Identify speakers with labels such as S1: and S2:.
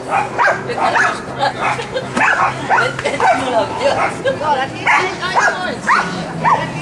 S1: Wir können aber Spaß. Wenn es Urlaub wird.
S2: So, das geht eigentlich 1,90.